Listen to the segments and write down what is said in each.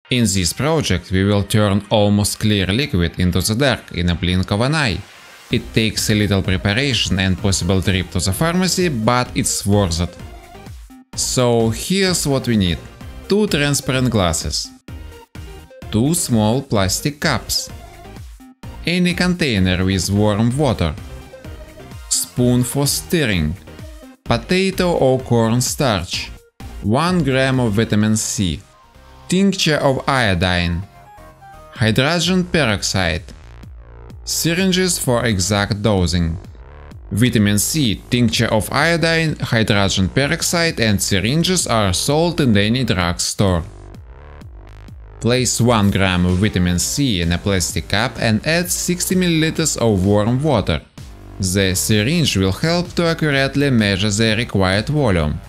In this project we will turn almost clear liquid into the dark in a blink of an eye. It takes a little preparation and possible trip to the pharmacy, but it's worth it. So here's what we need. 2 transparent glasses, 2 small plastic cups, any container with warm water, spoon for stirring, potato or corn starch, 1 gram of vitamin C, tincture of iodine, hydrogen peroxide, syringes for exact dosing. Vitamin C, tincture of iodine, hydrogen peroxide and syringes are sold in any drugstore. Place 1 gram of vitamin C in a plastic cup and add 60 ml of warm water. The syringe will help to accurately measure the required volume.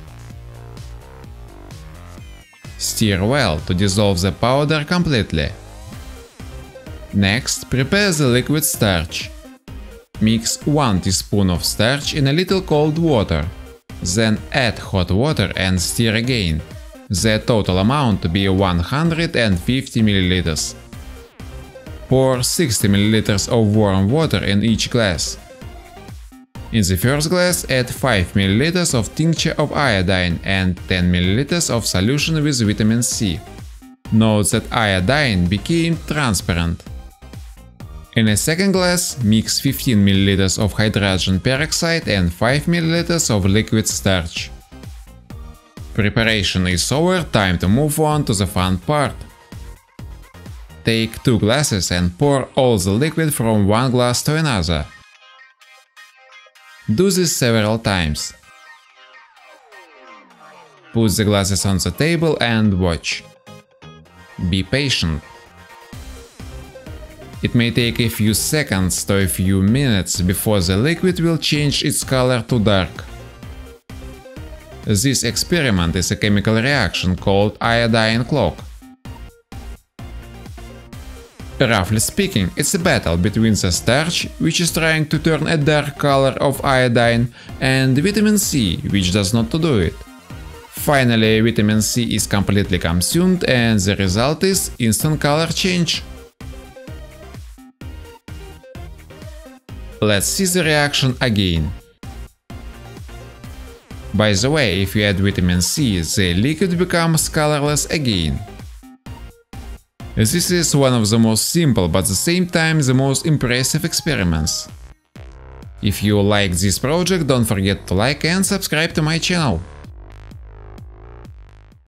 Stir well to dissolve the powder completely. Next, prepare the liquid starch. Mix 1 teaspoon of starch in a little cold water. Then add hot water and stir again. The total amount to be 150 ml. Pour 60 ml of warm water in each glass. In the first glass add 5 ml of tincture of iodine and 10 ml of solution with vitamin C. Note that iodine became transparent. In a second glass, mix 15 ml of hydrogen peroxide and 5 ml of liquid starch. Preparation is over, time to move on to the fun part. Take 2 glasses and pour all the liquid from one glass to another. Do this several times. Put the glasses on the table and watch. Be patient. It may take a few seconds to a few minutes before the liquid will change its color to dark. This experiment is a chemical reaction called iodine clock. Roughly speaking, it's a battle between the starch, which is trying to turn a dark color of iodine, and vitamin C, which does not do it. Finally, vitamin C is completely consumed and the result is instant color change. Let's see the reaction again. By the way, if you add vitamin C, the liquid becomes colorless again. This is one of the most simple but at the same time the most impressive experiments. If you like this project, don't forget to like and subscribe to my channel.